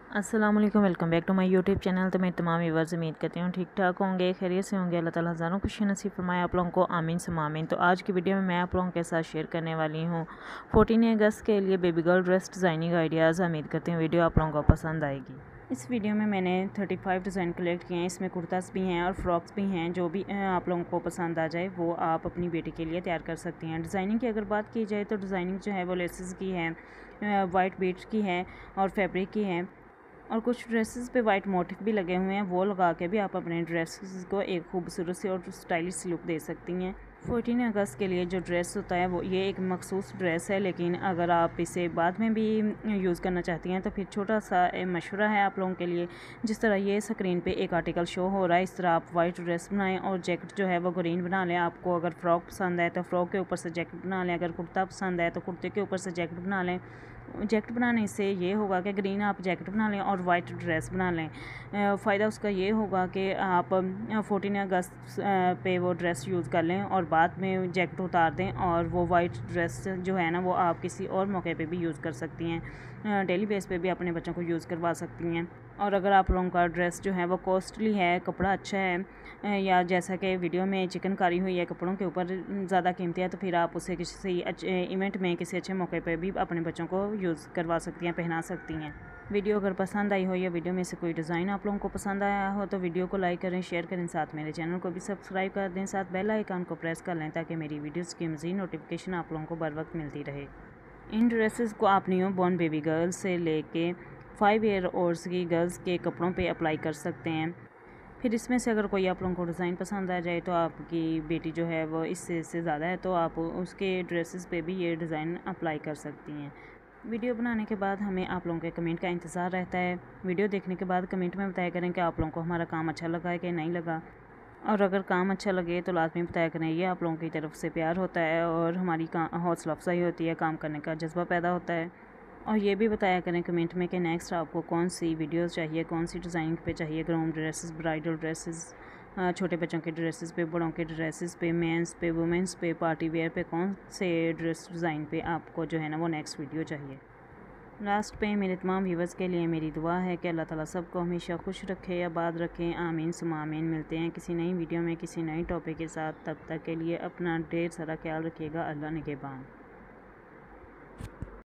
अस्सलाम वालेकुम, welcome back to my YouTube channel. तो मैं तमाम व्यूअर्स उम्मीद करती हूँ ठीक ठाक होंगे, खैरियत से होंगे। अल्लाह ताला हज़ारों खुशी नसीब फरमाए आप लोगों को, आमीन सुम्मा आमीन। तो आज की वीडियो में मैं आप लोगों के साथ शेयर करने वाली हूँ 14 अगस्त के लिए baby girl dress designing ideas. उम्मीद करती हूँ वीडियो आप लोगों को पसंद आएगी। इस वीडियो में मैंने 35 डिज़ाइन कलेक्ट किए हैं। इसमें कुर्तास भी हैं और फ्रॉक्स भी हैं। जो भी आप लोगों को पसंद आ जाए वो आप अपनी बेटी के लिए तैयार कर सकती हैं। डिज़ाइनिंग की अगर बात की जाए तो डिज़ाइनिंग जो है वो लेसेस की है, वाइट बीड्स की है और फैब्रिक की है। और कुछ ड्रेसेस पे वाइट मोटिफ भी लगे हुए हैं, वो लगा के भी आप अपने ड्रेसेस को एक खूबसूरत सी और स्टाइलिश लुक दे सकती हैं। 14 अगस्त के लिए जो ड्रेस होता है वो ये एक मखसूस ड्रेस है, लेकिन अगर आप इसे बाद में भी यूज़ करना चाहती हैं तो फिर छोटा सा मशवरा है आप लोगों के लिए। जिस तरह ये स्क्रीन पे एक आर्टिकल शो हो रहा है, इस तरह आप वाइट ड्रेस बनाएं और जैकेट जो है वो ग्रीन बना लें। आपको अगर फ्रॉक पसंद है तो फ्रॉक के ऊपर से जैकेट बना लें, अगर कुर्ता पसंद है तो कुर्ते के ऊपर से जैकेट बना लें। जैकेट बनाने से ये होगा कि ग्रीन आप जैकेट बना लें और वाइट ड्रेस बना लें। फ़ायदा उसका ये होगा कि आप 14 अगस्त पे वो ड्रेस यूज़ कर लें और बाद में जैकेट उतार दें, और वो वाइट ड्रेस जो है ना वो आप किसी और मौके पे भी यूज़ कर सकती हैं। डेली बेस पे भी अपने बच्चों को यूज़ करवा सकती हैं। और अगर आप लोगों का ड्रेस जो है वो कॉस्टली है, कपड़ा अच्छा है, या जैसा कि वीडियो में चिकनकारी हुई है कपड़ों के ऊपर ज़्यादा कीमती है, तो फिर आप उसे किसी अच्छे इवेंट में किसी अच्छे मौके पे भी अपने बच्चों को यूज़ करवा सकती हैं, पहना सकती हैं। वीडियो अगर पसंद आई हो या वीडियो में से कोई डिज़ाइन आप लोगों को पसंद आया हो तो वीडियो को लाइक करें, शेयर करें, साथ मेरे चैनल को भी सब्सक्राइब कर दें, साथ बेल आइकन को प्रेस कर लें ताकि मेरी वीडियोज़ की मज़ीद नोटिफिकेशन आप लोगों को बर वक्त मिलती रहे। इन ड्रेसेस को आप न्यू बॉर्न बेबी गर्ल्स से लेके 5 ईयर ओल्ड्स की गर्ल्स के कपड़ों पे अप्लाई कर सकते हैं। फिर इसमें से अगर कोई आप लोगों को डिज़ाइन पसंद आ जाए तो आपकी बेटी जो है वो इससे ज़्यादा है तो आप उसके ड्रेसेस पे भी ये डिज़ाइन अप्लाई कर सकती हैं। वीडियो बनाने के बाद हमें आप लोगों के कमेंट का इंतज़ार रहता है। वीडियो देखने के बाद कमेंट में बताया करें कि आप लोगों को हमारा काम अच्छा लगा है कि नहीं लगा, और अगर काम अच्छा लगे तो लाजमी बताया करें। ये आप लोगों की तरफ से प्यार होता है और हमारी हौसला अफजाई होती है, काम करने का जज्बा पैदा होता है। और ये भी बताया करें कमेंट में कि नेक्स्ट आपको कौन सी वीडियोस चाहिए, कौन सी डिज़ाइन पे चाहिए। ग्रूम ड्रेसेस, ब्राइडल ड्रेसेस, छोटे बच्चों के ड्रेसेस पे, बड़ों के ड्रेसेस पे, मेंस पे, वुमेंस पे, पार्टी वेयर पे, कौन से ड्रेस डिज़ाइन पे आपको जो है ना वो नेक्स्ट वीडियो चाहिए। लास्ट पे मेरे तमाम व्यूवर्स के लिए मेरी दुआ है कि अल्लाह ताला सबको हमेशा खुश रखे, आबाद रखें, आमीन सुम्मा आमीन। मिलते हैं किसी नई वीडियो में किसी नई टॉपिक के साथ। तब तक के लिए अपना ढेर सारा ख्याल रखिएगा। अल्लाह निगहबान।